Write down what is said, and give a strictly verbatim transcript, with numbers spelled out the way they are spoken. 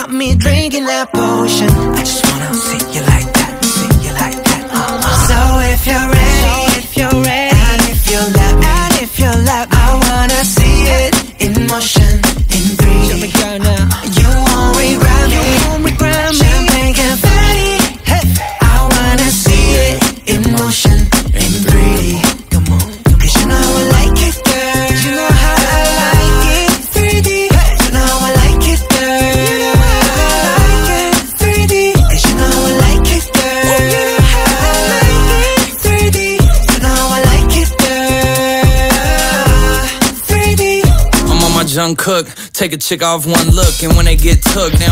got me drinking that potion. I just wanna see you like that, see you like that. Uh-uh. So if you're ready, if you're ready, and if you let me, and if you let me, I wanna see it in motion, in three D. You won't regret me, you won't regret me. Champagne confetti, hey. I wanna see it in motion, in three D. Come on, cause you know I like it, girl. You know how I like it, three D. You know I like it, girl. You know how I like it, three D. Cause you know I like it, girl. You know how I like it, three D. You know I like it, girl. three D. I'm on my Jung Kook, take a chick off one look, and when they get took, now